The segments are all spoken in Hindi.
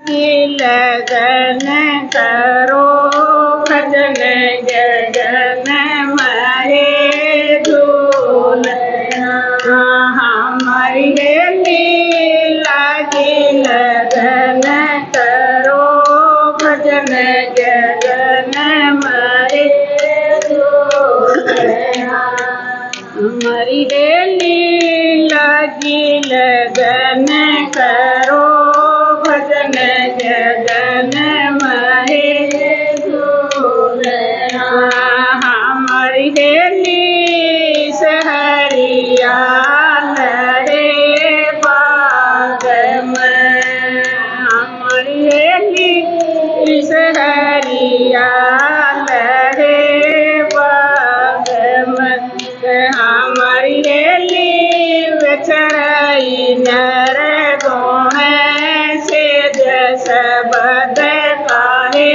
की लगन करो भजन गगन महे झूलना हमारी लीला की लगन करो भजन गगन महे झूलना हमारी लीला की लगन करो भजन गगन महे झूलना हमारी हेली सहरिया लड़े बाग में हमारी हेली सहरिया लड़े बाग में हमारी हेली बेचराई नर गुण से जस बद काहे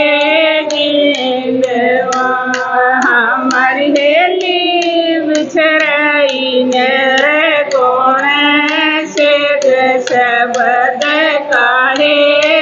जिंदवा हमारी हेली बेचराई नर गुण से जस बद काहे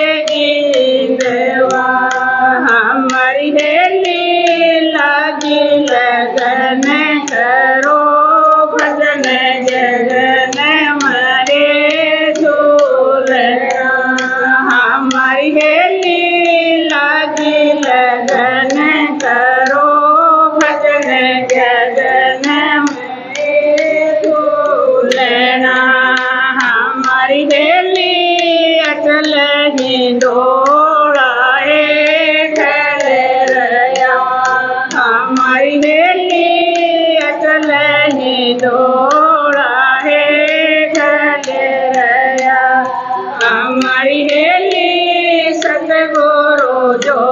जिंदवा हमारी हेली लागी लगन करो भजन गगन महे झूलना हमारी हेली लागी लगन करो भजन गगन महे झूलना हमारी हेली अचल हिंदोड़ाए घर रया हमारी हेली अचल हिंदोड़ा है घर रया हमारी हेली सतगुरु जो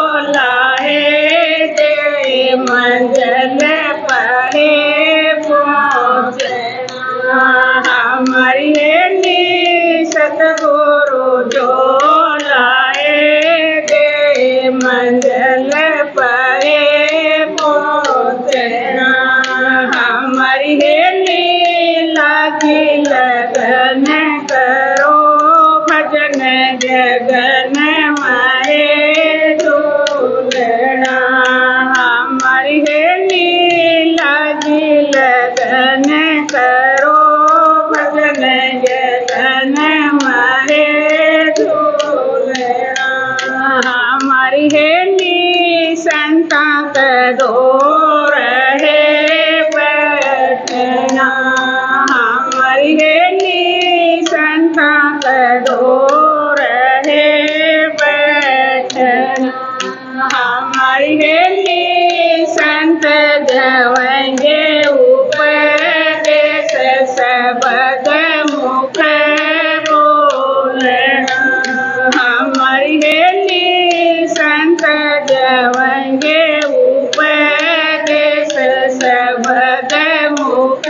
लाए दे मंजल पहे पहुँचना हमारी हेली सतगुरु जो लाए दे मंजल पहे पहुँचना हमारी हेली लागी लगन करो भजन गगन महे झूलना हमारी हेली लागी लगन करो भजन गगन महे झूलना हमारी हेली संता दो रहे बैठना हमारी हेली संता दो रहे बैठना हमारी हेली संत जवेंगे उपदेश सबद मुख बोलना हमारी हेली संत जवेंगे उपदेश सबद मुख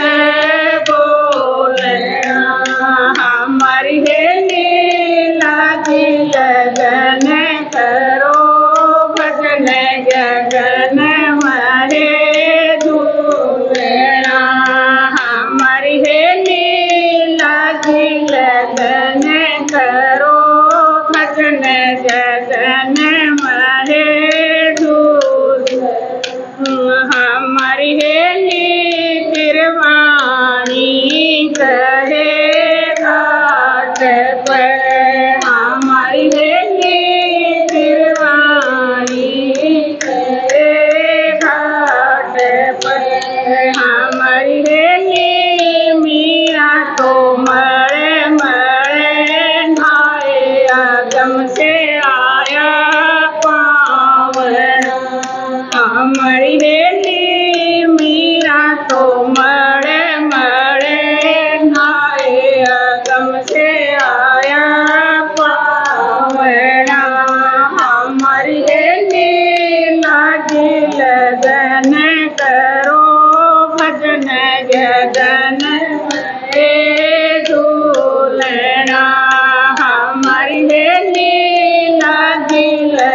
बोलना हमारी हेली लागी लगन करो भजन गगन महे झूलना हमारी हेली लागी लगन करो भजन गगन महे झूलना हमारी हेली गिरवाणी कहे घाट पर हमारी हेली गिरवाणी कहे घाट पर हमारी हेली मीरा तो मरे मरे नहाए आगम से आया पावन हमारी हेली मीरा तो मरे मरे नहाए आगम से आया पावन हमारी हेली लागी लगन करो भजन गगन महे झूलना हमारी हेली लागी